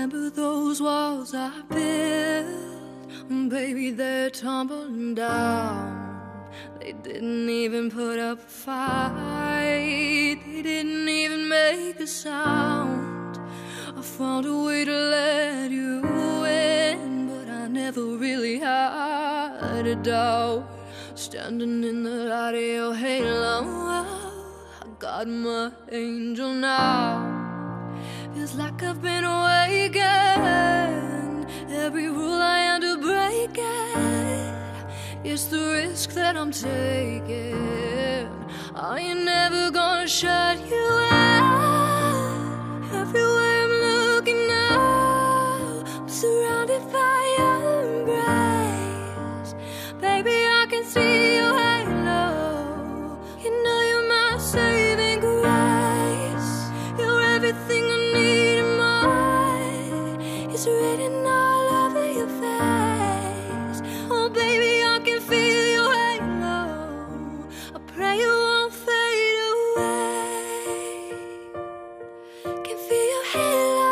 Remember those walls I built? Baby, they're tumbling down. They didn't even put up a fight. They didn't even make a sound. I found a way to let you in, but I never really had a doubt. Standing in the light of your halo, I got my angel now. Feels like I've been awakened. Every rule I had to break it. It's the risk that I'm taking. I ain't never gonna shut you out. Everywhere I'm looking now, I'm surrounded by your embrace. Baby, I can see your halo. You know you're my saving grace. You're everything I need and more. It's written all over your face. Oh baby, I can feel your halo. I pray you won't fade away. Can feel your halo.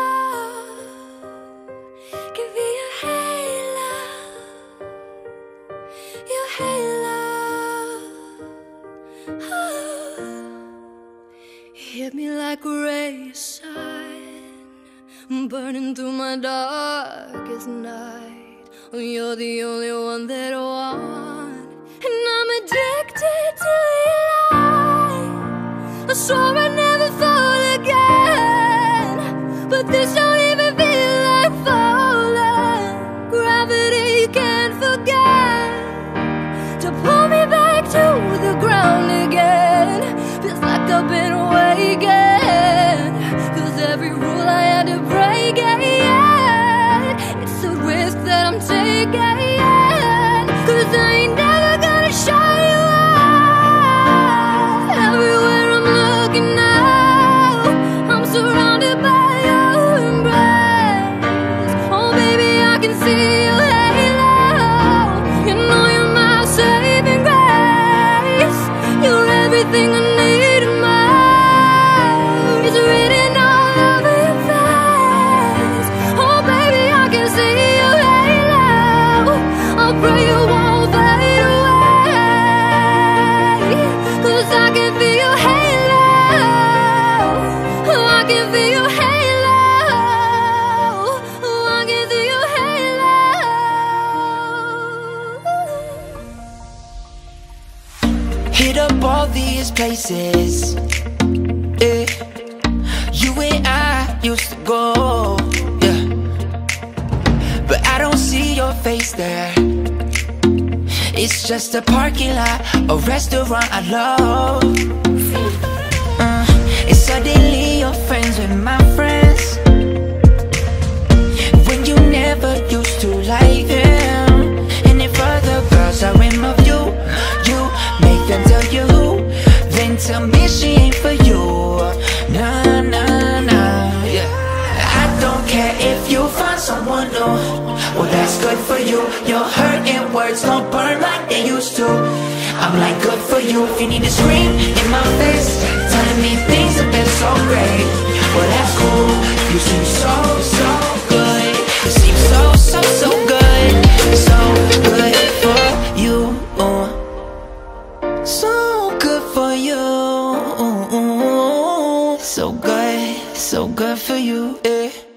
Can feel your halo. Your halo. Oh. Hit me like a ray of sun, burning through my darkest night. Oh, you're the only one that I want, and I'm addicted to your light. I swore I'd never fall again, but this don't even feel like falling. Gravity can't forget to pull me back to the ground again. Feels like I've been awakened, 'cause every rule I had to break it. It's a risk that I'm taking, 'cause I ain't never gonna shut you out. Everywhere I'm looking now, I'm surrounded by your embrace. Oh baby, I can see your halo. You know you're my saving grace. You're everything I need and more. It's written all over your face. Oh baby, I can see your halo. I pray you won't fade away, 'cause I can feel your halo. I can feel your halo. I can feel your halo. Hit up all these places, yeah. You and I used to go, yeah. But I don't see your face there. It's just a parking lot, a restaurant I love. And suddenly you're friends with my friends, when you never used to like them. And if other girls are in love with you, you make them tell you who, then tell me she ain't for you. Nah, nah, nah, yeah. I don't care if you find someone new. Well, that's good for you. Your hurting words don't burn like they used to. I'm like, good for you. If you need to scream in my face, telling me things have been so great, well, that's cool. You seem so, so good. You seem so, so, so good. So good for you. So good for you. So good for you, yeah.